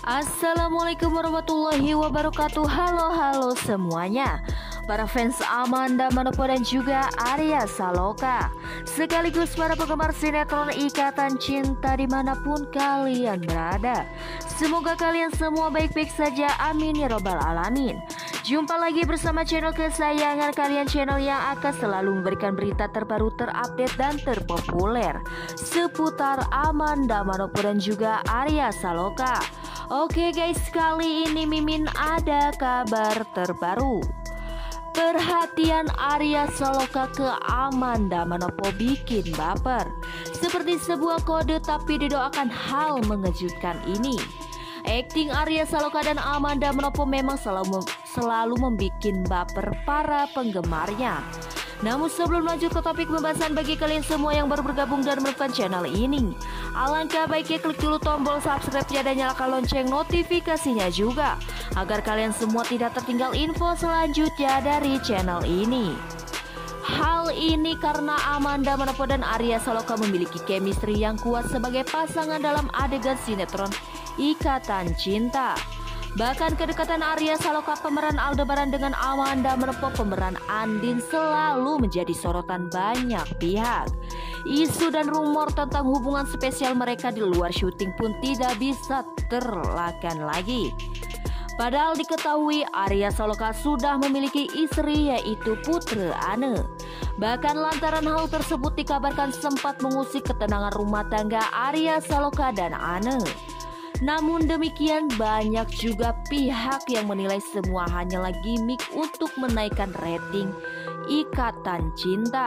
Assalamualaikum warahmatullahi wabarakatuh. Halo semuanya, para fans Amanda Manopo dan juga Arya Saloka, sekaligus para penggemar sinetron Ikatan Cinta dimanapun kalian berada. Semoga kalian semua baik-baik saja, amin ya robbal alamin. Jumpa lagi bersama channel kesayangan kalian, channel yang akan selalu memberikan berita terbaru, terupdate dan terpopuler seputar Amanda Manopo dan juga Arya Saloka. Oke guys, kali ini Mimin ada kabar terbaru. Perhatian Arya Saloka ke Amanda Manopo bikin baper. Seperti sebuah kode, tapi didoakan hal mengejutkan ini. Akting Arya Saloka dan Amanda Manopo memang selalu membuat baper para penggemarnya. Namun sebelum lanjut ke topik pembahasan, bagi kalian semua yang baru bergabung dan menemukan channel ini, alangkah baiknya klik dulu tombol subscribe-nya dan nyalakan lonceng notifikasinya juga, agar kalian semua tidak tertinggal info selanjutnya dari channel ini. Hal ini karena Amanda Manopo dan Arya Saloka memiliki chemistry yang kuat sebagai pasangan dalam adegan sinetron Ikatan Cinta. Bahkan kedekatan Arya Saloka pemeran Aldebaran dengan Amanda Manopo pemeran Andin selalu menjadi sorotan banyak pihak. Isu dan rumor tentang hubungan spesial mereka di luar syuting pun tidak bisa terelakkan lagi. Padahal diketahui Arya Saloka sudah memiliki istri, yaitu Putri Ane. Bahkan lantaran hal tersebut dikabarkan sempat mengusik ketenangan rumah tangga Arya Saloka dan Ane. Namun demikian, banyak juga pihak yang menilai semua hanyalah gimmick untuk menaikkan rating Ikatan Cinta.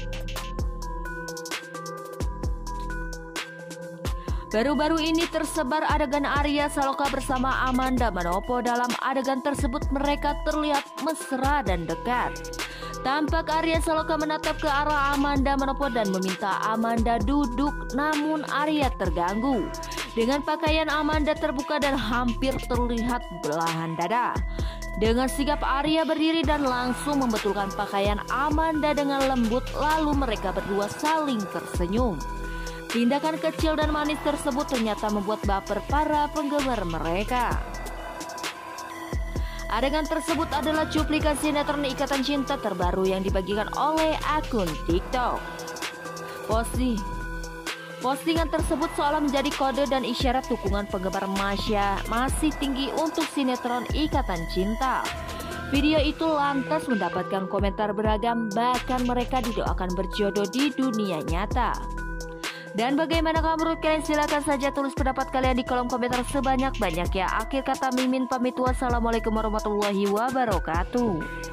Baru-baru ini tersebar adegan Arya Saloka bersama Amanda Manopo. Dalam adegan tersebut mereka terlihat mesra dan dekat. Tampak Arya Saloka menatap ke arah Amanda Manopo dan meminta Amanda duduk, namun Arya terganggu dengan pakaian Amanda terbuka dan hampir terlihat belahan dada. Dengan sigap Arya berdiri dan langsung membetulkan pakaian Amanda dengan lembut, lalu mereka berdua saling tersenyum. Tindakan kecil dan manis tersebut ternyata membuat baper para penggemar mereka. Adegan tersebut adalah cuplikan sinetron Ikatan Cinta terbaru yang dibagikan oleh akun TikTok. Postingan tersebut seolah menjadi kode dan isyarat dukungan penggemar masih tinggi untuk sinetron Ikatan Cinta. Video itu lantas mendapatkan komentar beragam, bahkan mereka didoakan berjodoh di dunia nyata. Dan bagaimana menurut kalian? Silahkan saja tulis pendapat kalian di kolom komentar sebanyak-banyaknya. Akhir kata Mimin pamit, wassalamualaikum warahmatullahi wabarakatuh.